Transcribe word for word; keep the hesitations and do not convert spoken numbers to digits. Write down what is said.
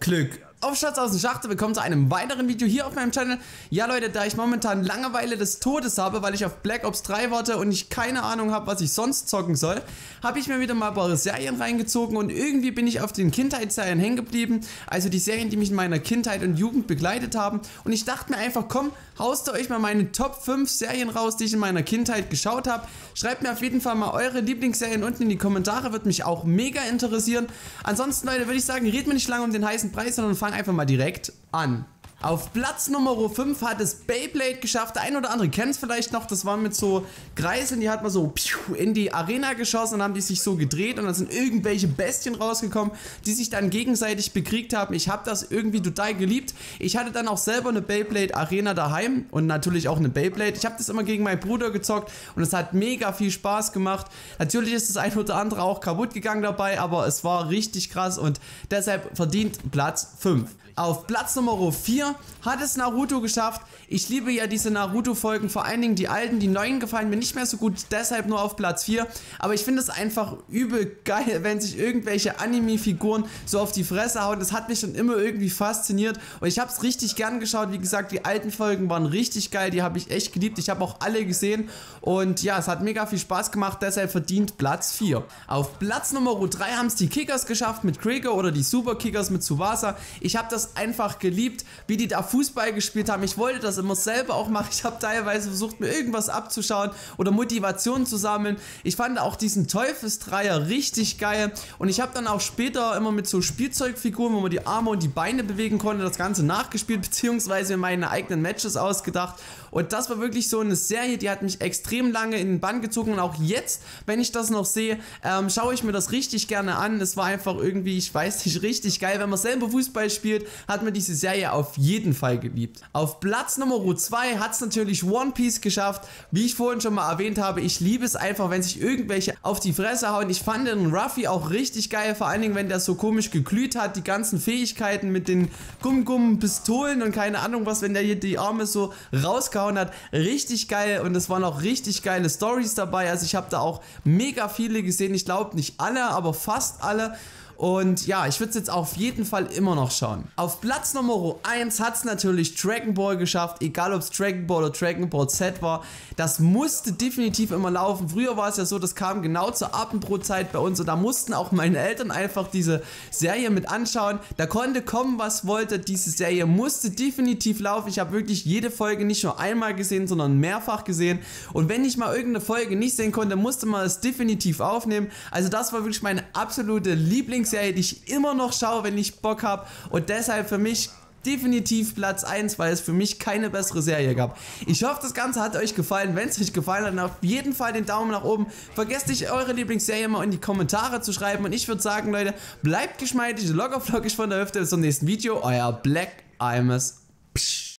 Glück auf, Schatz aus dem Schachte, willkommen zu einem weiteren Video hier auf meinem Channel. Ja Leute, da ich momentan Langeweile des Todes habe, weil ich auf Black Ops drei warte und ich keine Ahnung habe, was ich sonst zocken soll, habe ich mir wieder mal ein paar Serien reingezogen und irgendwie bin ich auf den Kindheitsserien hängen geblieben, also die Serien, die mich in meiner Kindheit und Jugend begleitet haben, und ich dachte mir einfach, komm, haust ihr euch mal meine Top fünf Serien raus, die ich in meiner Kindheit geschaut habe. Schreibt mir auf jeden Fall mal eure Lieblingsserien unten in die Kommentare, würde mich auch mega interessieren. Ansonsten Leute, würde ich sagen, redet mir nicht lange um den heißen Preis, sondern fangen einfach mal direkt an. Auf Platz Nummer fünf hat es Beyblade geschafft. Der ein oder andere kennt es vielleicht noch. Das war mit so Kreiseln, die hat man so in die Arena geschossen und haben die sich so gedreht und dann sind irgendwelche Bestien rausgekommen, die sich dann gegenseitig bekriegt haben. Ich habe das irgendwie total geliebt. Ich hatte dann auch selber eine Beyblade Arena daheim und natürlich auch eine Beyblade. Ich habe das immer gegen meinen Bruder gezockt und es hat mega viel Spaß gemacht. Natürlich ist das ein oder andere auch kaputt gegangen dabei, aber es war richtig krass und deshalb verdient Platz fünf. Auf Platz Nummer vier hat es Naruto geschafft. Ich liebe ja diese Naruto-Folgen, vor allen Dingen die alten, die neuen gefallen mir nicht mehr so gut, deshalb nur auf Platz vier. Aber ich finde es einfach übel geil, wenn sich irgendwelche Anime-Figuren so auf die Fresse hauen. Das hat mich schon immer irgendwie fasziniert und ich habe es richtig gern geschaut. Wie gesagt, die alten Folgen waren richtig geil, die habe ich echt geliebt. Ich habe auch alle gesehen und ja, es hat mega viel Spaß gemacht, deshalb verdient Platz vier. Auf Platz Nummer drei haben es die Kickers geschafft mit Krieger oder die Super Kickers mit Tsubasa. Ich habe das einfach geliebt, wie die da Fußball gespielt haben. Ich wollte das immer selber auch machen. Ich habe teilweise versucht, mir irgendwas abzuschauen oder Motivation zu sammeln. Ich fand auch diesen Teufelsdreier richtig geil und ich habe dann auch später immer mit so Spielzeugfiguren, wo man die Arme und die Beine bewegen konnte, das Ganze nachgespielt, beziehungsweise meine eigenen Matches ausgedacht. Und das war wirklich so eine Serie, die hat mich extrem lange in den Bann gezogen und auch jetzt, wenn ich das noch sehe, ähm, schaue ich mir das richtig gerne an. Es war einfach irgendwie, ich weiß nicht, richtig geil. Wenn man selber Fußball spielt, hat man diese Serie auf jeden Fall geliebt. Auf Platz Nummer zwei hat es natürlich One Piece geschafft. Wie ich vorhin schon mal erwähnt habe, ich liebe es einfach, wenn sich irgendwelche auf die Fresse hauen. Ich fand den Ruffy auch richtig geil, vor allen Dingen, wenn der so komisch geglüht hat, die ganzen Fähigkeiten mit den Gumm-Gumm-Pistolen und keine Ahnung was, wenn der hier die Arme so rausgehauen hat. Richtig geil und es waren auch richtig geile Stories dabei. Also ich habe da auch mega viele gesehen. Ich glaube nicht alle, aber fast alle. Und ja, ich würde es jetzt auf jeden Fall immer noch schauen. Auf Platz Nummer eins hat es natürlich Dragon Ball geschafft, egal ob es Dragon Ball oder Dragon Ball Z war. Das musste definitiv immer laufen. Früher war es ja so, das kam genau zur Abendbrotzeit bei uns und da mussten auch meine Eltern einfach diese Serie mit anschauen. Da konnte kommen, was wollte. Diese Serie musste definitiv laufen. Ich habe wirklich jede Folge nicht nur einmal gesehen, sondern mehrfach gesehen. Und wenn ich mal irgendeine Folge nicht sehen konnte, musste man es definitiv aufnehmen. Also das war wirklich meine absolute Lieblingsserie, die ich immer noch schaue, wenn ich Bock habe, und deshalb für mich definitiv Platz eins, weil es für mich keine bessere Serie gab. Ich hoffe, das Ganze hat euch gefallen. Wenn es euch gefallen hat, dann auf jeden Fall den Daumen nach oben. Vergesst nicht, eure Lieblingsserie mal in die Kommentare zu schreiben und ich würde sagen, Leute, bleibt geschmeidig, locker flockig von der Hüfte. Bis zum nächsten Video. Euer Black Imus. Psch.